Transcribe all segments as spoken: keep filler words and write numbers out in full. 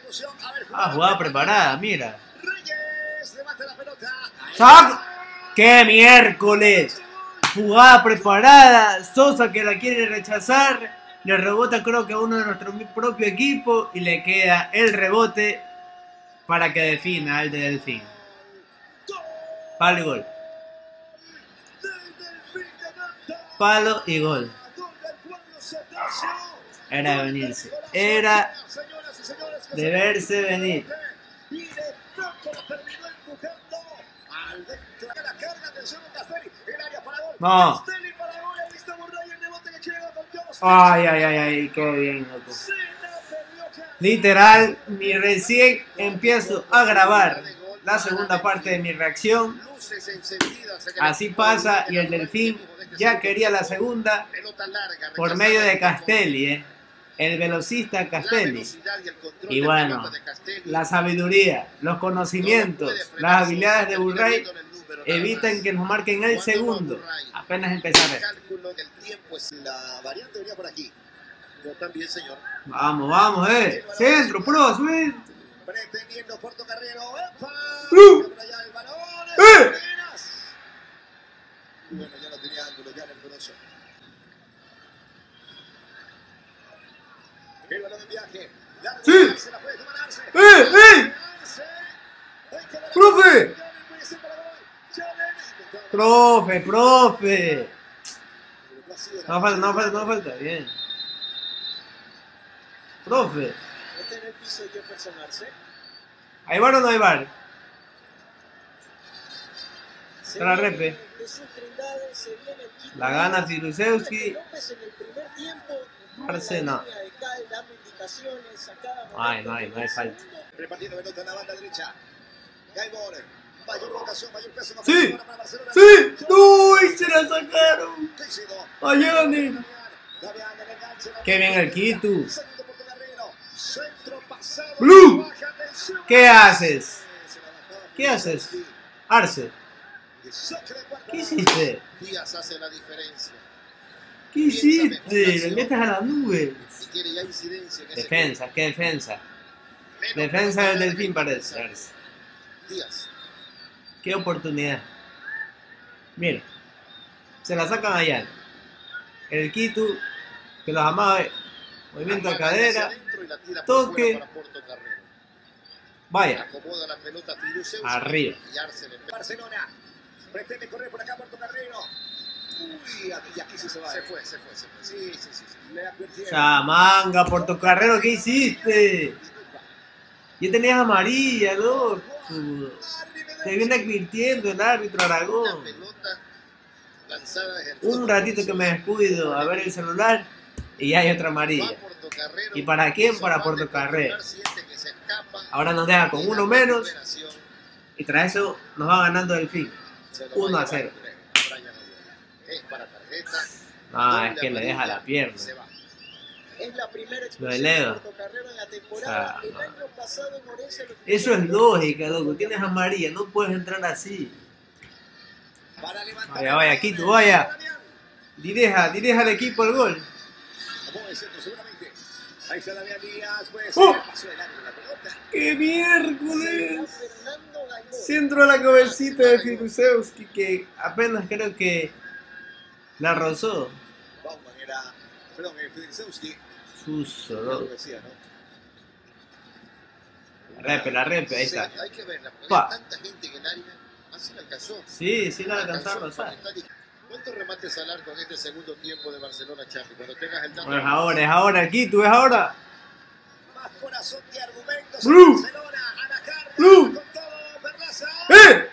Ah, jugada preparada, mira. ¡Sac! ¡Qué miércoles! Jugada preparada. Sosa que la quiere rechazar. Le rebota creo que a uno de nuestro propio equipo. Y le queda el rebote para que defina al de Delfín. Palo y gol. Palo y gol. Era de venirse. Era de verse venir. No. Ay, ay, ay, ay, qué bien, loco. Literal, ni recién empiezo a grabar la segunda parte de mi reacción. Así pasa y el Delfín ya quería la segunda por medio de Castelli, ¿eh? El velocista Castelli. Y bueno, la sabiduría, los conocimientos, las habilidades de Burray evitan que nos marquen el segundo. Apenas empezar esto. Vamos, vamos, eh. Centro, pro, sube. ¡Uh! ¡Eh! Bueno, ya no tenía ángulo, ya en el corazón. El balón en viaje. ¡Sí! ¡Eh! ¡Eh! ¡Profe! ¡Profe, profe! No falta, no falta, no falta. Bien. Profe. Está en el piso Jefferson Arce. ¿Hay bar o no hay bar? Tra repe. La gana Filusewski. Arce no. Ay, no hay, no hay falta. Repartiendo pelota en la banda derecha. Gaibor. Mayor rotación, mayor peso. ¡Sí! ¡Sí! ¡Uy! ¡Se la sacaron! ¡Ayane! ¡Qué bien el Quito! ¡Blue! ¿Qué haces? ¿Qué haces? Arce. ¿Qué hiciste? Díaz hace la diferencia. ¿Qué hiciste? Le metes a las nubes. Si quiere ya incidencia en ese Defensa, ¿qué defensa? Defensa del Delfín parece. Arce. Díaz. Qué oportunidad. Mira. Se la sacan allá. El Quito, que los amaba. Movimiento de cadera. Toque. Vaya. Acomoda la pelota Filusewski. Arriba. Y Arce en Barcelona. Pretende correr por acá Puerto Carrero. Uy, aquí, aquí sí se va. Se fue, se fue, se fue. Sí, sí, sí. sí. Le advirtieron. Chamanga, Portocarrero, ¿qué hiciste? Ya tenías amarilla, loco. Te viene advirtiendo el árbitro Aragón. Un ratito que me descuido a ver el celular y ya hay otra amarilla. ¿Y para quién? Para Portocarrero. Ahora nos deja con uno menos y tras eso nos va ganando Delfín. uno a cero. No, es que le deja la pierna. Lo de Leo. O sea, no. Eso es lógica, loco. Tienes amarilla, no puedes entrar así. Vaya, vaya, Quito, vaya. Dirija, dirija al equipo el gol. ¡Oh! ¡Qué miércoles! Centro a la cabecita de Filusewski que apenas creo que la rozó. Suso, loco. La repe, la repe, ahí está. Hay que verla, porque Pa. hay tanta gente en el área. Así la alcanzó. Sí, sí la alcanzaron a rozar. ¿Cuántos remates al arco en este segundo tiempo de Barcelona, Charlie? Cuando tengas el dato. Es ahora, es ahora, Quito, es ahora. Más corazón que argumentos. Blue. Barcelona a la carga. Blue. Con todo, Perlaza. ¡Eh!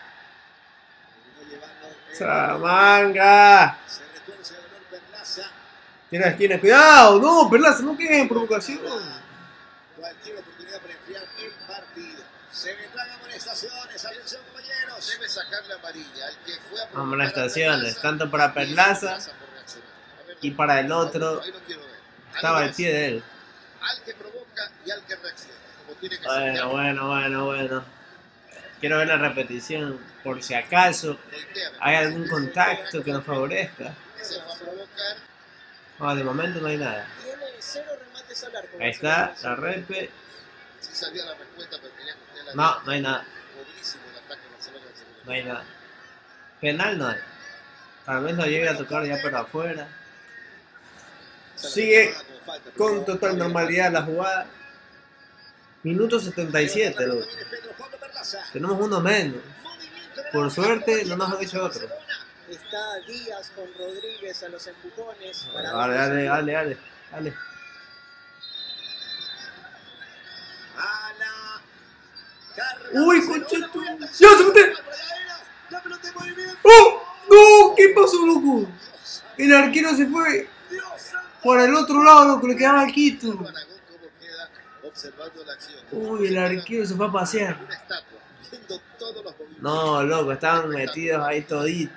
Chamanga. Se retuerce de dolor Perlaza. Tiene la esquina, cuidado, no, Perlaza, no queden en provocación. Cualquier oportunidad para enfriar el partido. Se vendrán amonestaciones. Atención, compañeros. Debe sacar la amarilla. El que fue a Amonestaciones, tanto para Perlaza y para el otro. Estaba al pie de él. Al que provoca y al que reacciona. Como tiene que Bueno, ser. bueno, bueno, bueno. Quiero ver la repetición por si acaso hay algún contacto que nos favorezca. Se va a provocar. No, de momento no hay nada. Tiene cero remates al arco. Ahí está, la repe. Sí sabía la respuesta, pero quería que usted la No, diera. no hay nada. Buenísimo el ataque de Barcelona en el segundo No hay nada. Penal no hay. Tal vez lo llegue a tocar ya pero afuera. Sigue con total normalidad la jugada. Minuto setenta y siete, loco. Tenemos uno menos. Por suerte no nos han hecho otro. Está Díaz con Rodríguez a los empujones. Para Dale, dale, dale, dale, dale. Uy, concha tu. ¡Ya se mete! ¡Oh! ¡No! ¿Qué pasó, loco? El arquero se fue por el otro lado, loco, le quedaba al Quito. Uy, el arquero se fue a pasear. No, loco, estaban metidos ahí toditos.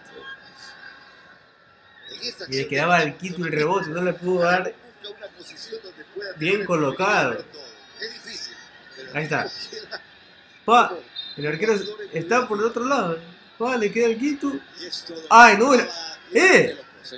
Y le quedaba el Quito el rebote, no le pudo dar bien colocado. Ahí está. Pa, el arquero está por el otro lado. Pa, le queda el Quito. Ay, no, era... ¡Eh!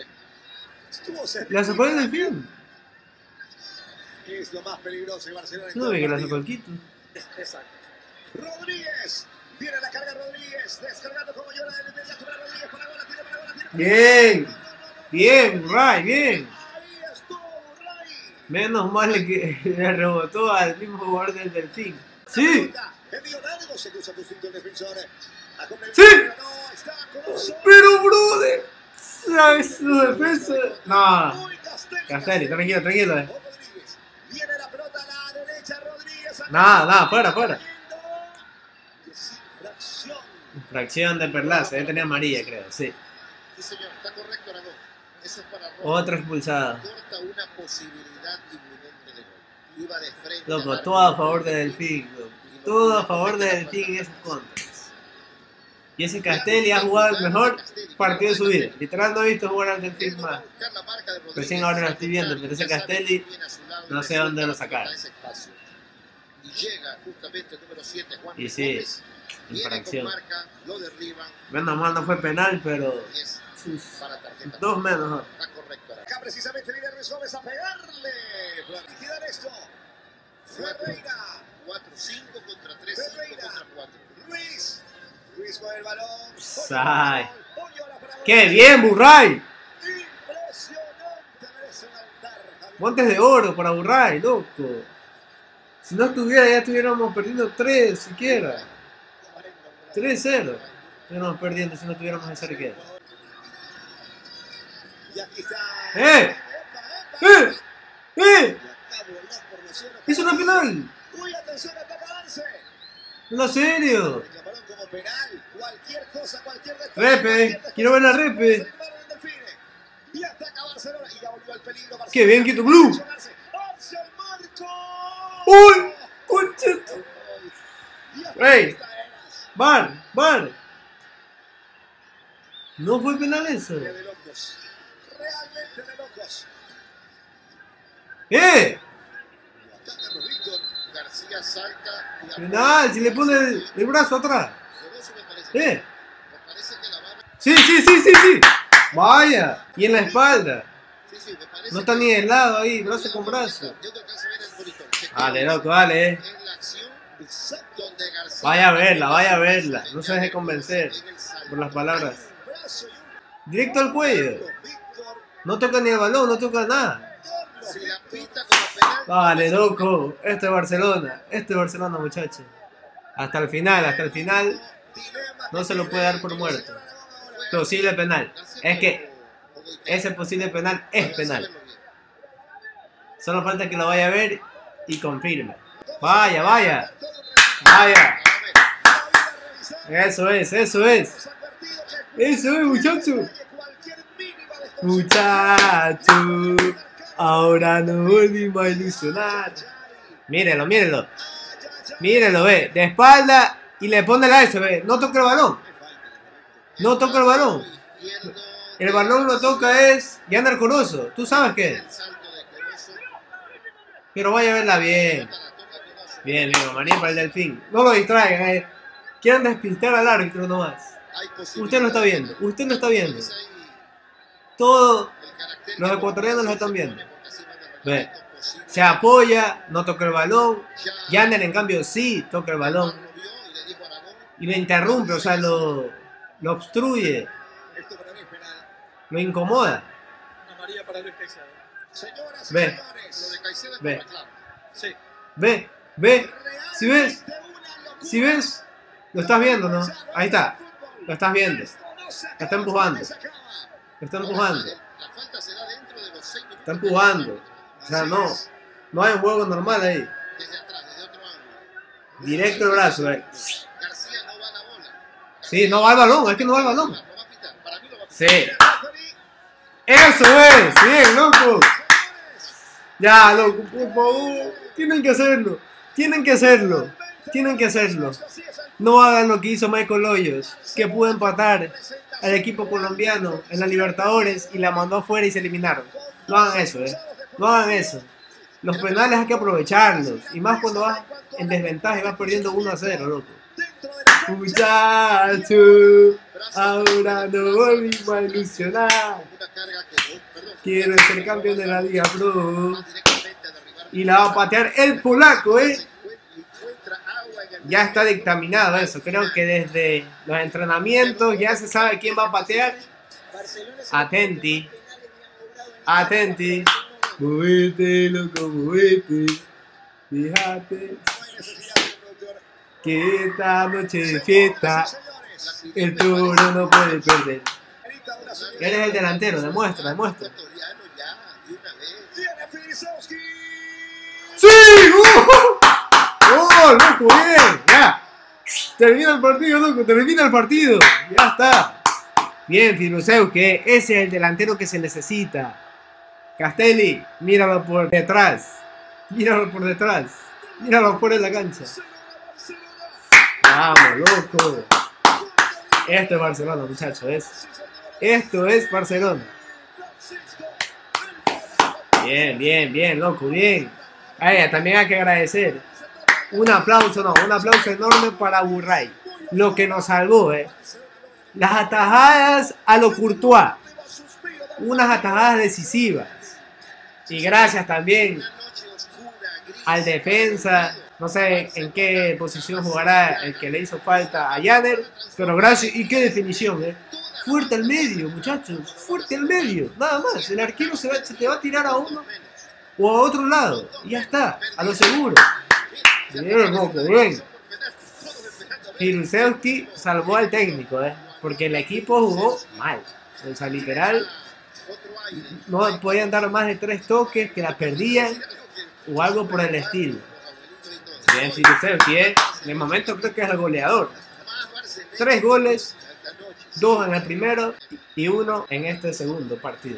La sacó en el film. Es lo más peligroso y Barcelona. No ve que la sacó el Quito. Exacto. Rodríguez. Viene la carga Rodríguez. Descargando como llora del inmediato para Rodríguez. Para bola, tira para bola, tira para Bien. bola. Bien, Ray, bien. Ahí estuvo Ray. Menos mal que le rebotó al mismo jugador del Delfín. Sí. Envío largo, se cruza por cinco el defensor. Sí. Pero, brother. ¿Sabes su defensa? No. Castelli, tranquilo, tranquilo. Viene la pelota a la derecha, Rodríguez. Nada, nada, fuera, fuera. Infracción. Infracción de Perlaza, ya tenía amarilla, creo, sí. Sí, señor, está correcto, Aragón. Eso es para Roja. Otra expulsada. Corta una posibilidad inminente de gol. Iba de frente. Loco, todo a favor de Delfín, loco. Todo a favor de Delfín en esos contras. Y ese Castelli ha jugado el mejor partido de su vida. Literal no he visto jugar al Delfín más. Recién ahora lo estoy viendo, pero ese Castelli no sé dónde lo sacaron. Y llega justamente el número siete, Juan Y sí, Gómez. infracción. Viene con marca, lo derriban. Menos mal no fue penal, pero Y es para tarjeta. dos menos. ¿No? Está correcto. Acá precisamente viene Luis Gómez a pegarle. Para liquidar esto. Ferreira. cuatro cinco contra tres, cinco contra cuatro. Luis. Luis con el balón. Ay. ¡Qué bien, Burray! Impresionante. Merece un altar. Montes de oro para Burray, loco. Si no estuviera, ya estuviéramos perdiendo tres siquiera. tres cero. Estuviéramos perdiendo si no tuviéramos esa riqueza. Y aquí está. ¡Eh! ¡Eh! ¡Eh! ¡Eso no es penal! Uy, atención, ataca Arce. ¡No, serio! Reclamaron como penal. Cualquier cosa, cualquier detalle, Repe, cualquier detalle. quiero ver la Repe. Se limaron en Delfines. Y ataca Barcelona. Y ya volvió al peligro. Barcelona. ¡Qué bien, Quito Blue! Arce, Arce al marco. ¡Uy! ¡Concha tu! Y hasta ¡Ey! esta eras. ¡Bar! ¡Bar! No fue penal eso. De locos. Realmente de locos. ¡Eh! Acá Carlos Víctor. García salta. y Penal, si le pone el, el brazo atrás. Veloso me parece. ¡Eh! Me parece que la barra. Sí, sí, sí, sí, sí. Vaya. Y en la espalda. Sí, sí, me parece No está que- ni de lado ahí, brazo con brazo. Yo te alcanzo a ver el monitor. Chequeo. Dale, loco, dale. eh. Es la acción donde García. Vaya a verla, vaya a verla. No se deje convencer En el salto. por las palabras. Brazo y un Directo al cuello. Víctor. No toca ni el balón, no toca nada. Si la pita como penal. Vale, loco. Esto es Barcelona. Esto es Barcelona, muchachos. Hasta el final, hasta el final. Dilema No que se lo puede dar por muerto. ahora. Posible penal. García Es que o- o Goicoechea. ese posible penal es Para penal. saberlo bien. Solo falta que lo vaya a ver y confirme. Vaya, vaya. Vaya. Eso es, eso es. Eso es, muchacho. Muchacho. Ahora nos volvimos a ilusionar. Mírelo, mírelo. Mírelo, ve. De espalda y le pone la S, ve. No toca el balón. No toca el balón. El balón lo toca es Yander Corozo. Tú sabes qué es. Pero vaya a verla bien. Bien, bien, María para el Delfín. No lo distraigan, eh. Quieran despistar al árbitro nomás. Usted lo está viendo, usted lo está viendo. Todos los ecuatorianos lo están viendo. Ve. Se apoya, no toca el balón. Janer, en cambio, sí toca el balón. Y lo interrumpe, o sea, lo, lo obstruye. Lo incomoda. Ve. Ve. Ve. Ve. ¿Sí ves? ¿Sí ves? Lo estás viendo, ¿no? Ahí está. Lo estás viendo. Lo está empujando. Lo está empujando. Está empujando. O sea, no. No hay un juego normal ahí. Directo el brazo, eh. Sí, no va el balón. Es que no va el balón. Sí. Eso es. Bien, loco. Ya, loco, por favor. Tienen que hacerlo. Tienen que hacerlo. Tienen que hacerlo. No hagan lo que hizo Michael Hoyos, que pudo empatar al equipo colombiano en la Libertadores y la mandó afuera y se eliminaron. No hagan eso, eh. No hagan eso. Los penales hay que aprovecharlos. Y más cuando vas en desventaja y vas perdiendo uno a cero, loco. Muchacho, ahora no volvimos a ilusionar. Quiero ser campeón de la Liga Pro. Y la va a patear el polaco, eh. Ya está dictaminado eso. Creo que desde los entrenamientos ya se sabe quién va a patear. Atenti. Atenti. Movete, loco, movete. Fíjate que esta noche de fiesta el toro no puede perder. Eres el delantero, demuestra, demuestra. ¡Sí! ¡Oh! ¡Oh, loco, bien! ¡Ya! Termina el partido, loco, termina el partido. Ya está. Bien, Firuzeus, que ese es el delantero que se necesita. Castelli, míralo por detrás. Míralo por detrás. Míralo fuera de la cancha. Vamos, loco. Esto es Barcelona, muchachos. Es, esto es Barcelona. Bien, bien, bien, loco, bien. A ella también hay que agradecer. Un aplauso, no, un aplauso enorme para Burray. Lo que nos salvó, eh. Las atajadas a lo Courtois. Unas atajadas decisivas. Y gracias también al defensa. No sé en qué posición jugará el que le hizo falta a Janer. Pero gracias. Y qué definición, eh. Fuerte al medio, muchachos. Fuerte al medio. Nada más. El arquero se, va, se te va a tirar a uno o a otro lado. Y ya está. A lo seguro. Bien, loco, bien. Firuzeus salvó al técnico, eh. Porque el equipo jugó mal. O sea, literal. No podían dar más de tres toques, que la perdían. O algo por el estilo. Bien, Firuzeus, bien. En el momento creo que es el goleador. Tres goles. Dos en el primero y uno en este segundo partido.